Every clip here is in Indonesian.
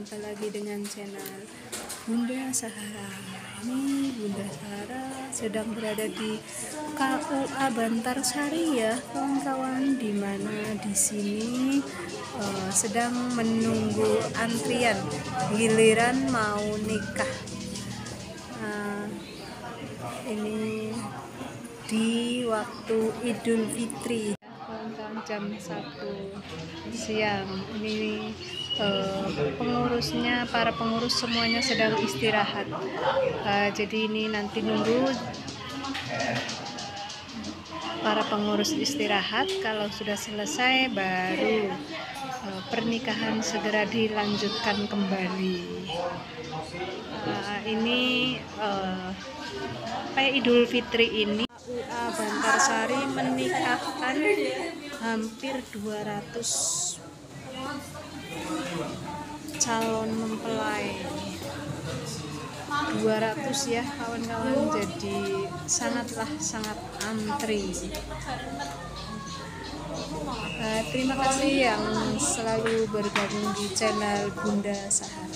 Jumpa lagi dengan channel Bunda Sahara. Ini Bunda Sahara sedang berada di KUA Bantarsari ya kawan-kawan, dimana di sini sedang menunggu antrian giliran mau nikah. Ini di waktu Idul Fitri jam 1 siang. Ini pengurusnya, para pengurus semuanya sedang istirahat. Jadi ini nanti nunggu para pengurus istirahat. Kalau sudah selesai baru pernikahan segera dilanjutkan kembali. Ini Idul Fitri ini KUA Bantarsari menikahkan hampir 200 calon mempelai. 200 ya kawan-kawan, jadi sangat antri. Terima kasih yang selalu bergabung di channel Bunda Sahara.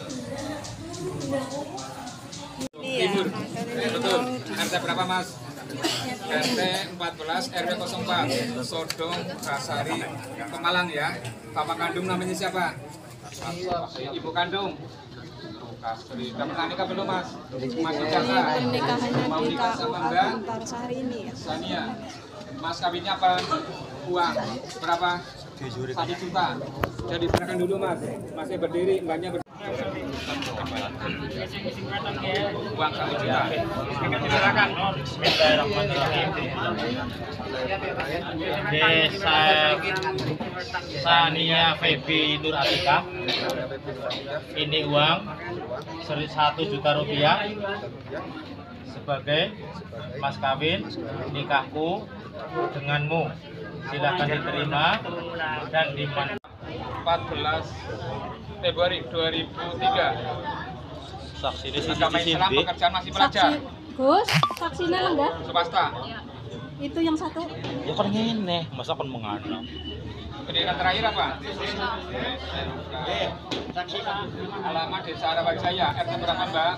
Ini ya, betul. RT berapa Mas? RT 14 RW 04 Sodong Basari Pemalang ya. Bapak kandung namanya siapa? Ibu kandung. Dapat nikah belum Mas? Masih jangan. Pernikahannya Mau di nikah sama KUA Mbak Bantarsari ini ya. Sania. Mas kawinnya apa? Uang berapa? 1 juta. Jadi silakan dulu Mas. Masih berdiri, mbaknya berdiri. Uang 1 juta. Silakan. Bismillahirrahmanirrahim. Sania Febi Nur Atika. Ini uang 1 juta rupiah sebagai mas kawin nikahku denganmu. Silakan diterima dan dimanfaatkan. 14 Februari 2003. Saksi ini Agama Islam, pekerjaan masih pelajar. Gus, saksinya enggak? Swasta. Itu yang satu. ya kan ngene, masa kan mengadang. Pendidikan terakhir apa? Alamat Desa Arawajaya, RT berapa Mbak?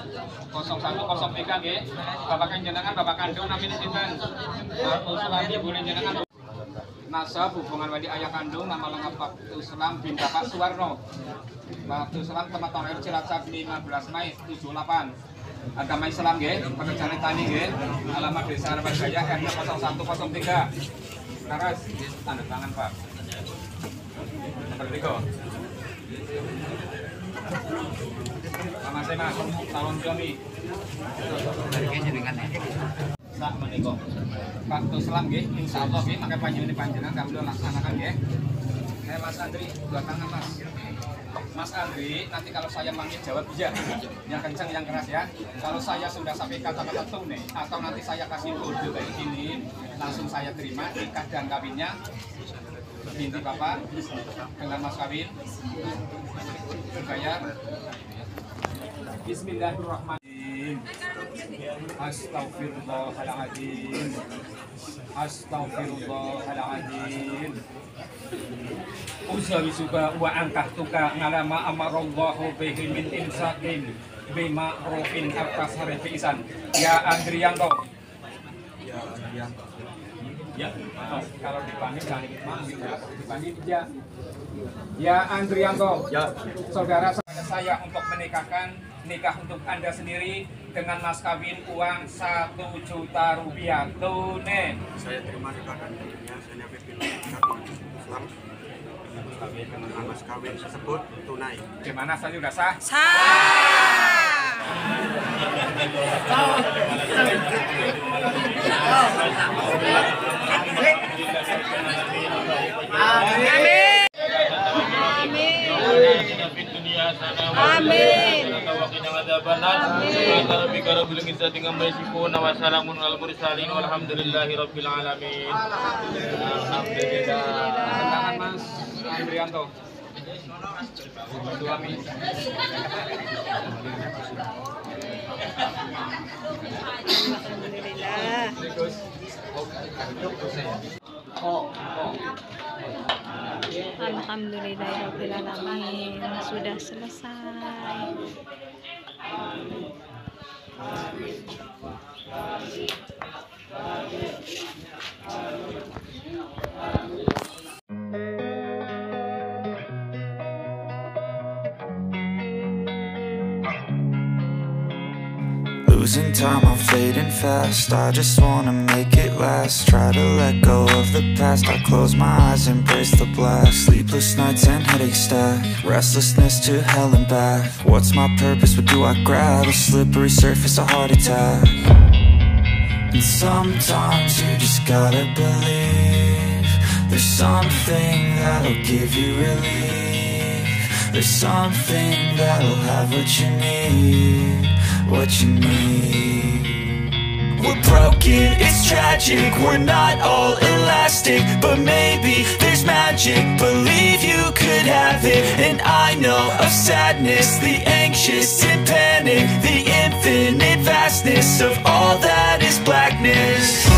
0103 nggih. Bapak jenengan, bapak kandung namanya sinten? Usulan ibu jenengan. Nasab hubungan wali ayah kandung, nama lengkap Waktu Selam bin Bapak Suwarno. Waktu Selam tempat terakhir Cilacap 15 Mei 78. Agama Islam nggih, pekerjaan tani nggih. Alamat Desa Arawajaya RT 0103. Terus tanda tangan Pak. Nomor 3. Sama saya Mas, calon suami. Sak menika. Waktu Selam nggih, insyaallah nggih, mangke panjenengan kawula laksanakan nggih. Saya Mas Andri, dua tangan Mas. Mas Andri, nanti kalau saya manggil jawab iya. Yang kencang, yang keras ya. Kalau saya sudah sampai kata-kata tune atau nanti saya kasih kode kayak gini, langsung saya terima nikah dan kawinnya binti Bapak dengan mas kawin. Bayar. Bismillahirrahmanirrahim. Astagfirullahaladzim. Astagfirullahaladzim. Uzawi suka wa angkahtuka ngalama amarallahu bihi min imsakin bima rufin atas harifi isan. Ya Andrianto. Ya, kalau dipanggil jangan dipanggil ya. Ya Andrianto. Ya. Saudara saya untuk menikahkan nikah untuk Anda sendiri dengan mas kawin uang 1 juta rupiah tunai. Saya terima nikahkan saya Islam dengan mas kawin tersebut tunai. Gimana saya sudah sah? Tangan Mas Andrianto. Suami. Alhamdulillah. Oh. Alhamdulillahirrahmanirrahim, sudah selesai. Losing time, I'm fading fast. I just wanna make it last. Try to let go of the past. I close my eyes, embrace the blast. Sleepless nights and headaches stack. Restlessness to hell and back. What's my purpose? What do I grab? A slippery surface, a heart attack. And sometimes you just gotta believe there's something that'll give you relief. There's something that'll have what you need. What you need. We're broken, it's tragic. We're not all elastic, but maybe there's magic. Believe you could have it. And I know of sadness, the anxious and panic, the infinite vastness of all that is blackness.